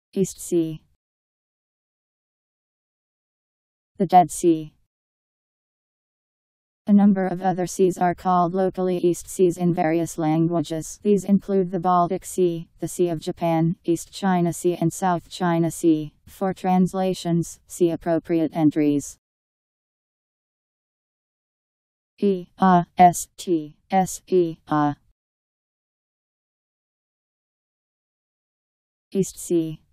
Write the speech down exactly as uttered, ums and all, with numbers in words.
East Sea. The Dead Sea. A number of other seas are called locally East Seas in various languages. These include the Baltic Sea, the Sea of Japan, East China Sea and South China Sea. For translations, see appropriate entries. E A S T S E A East Sea.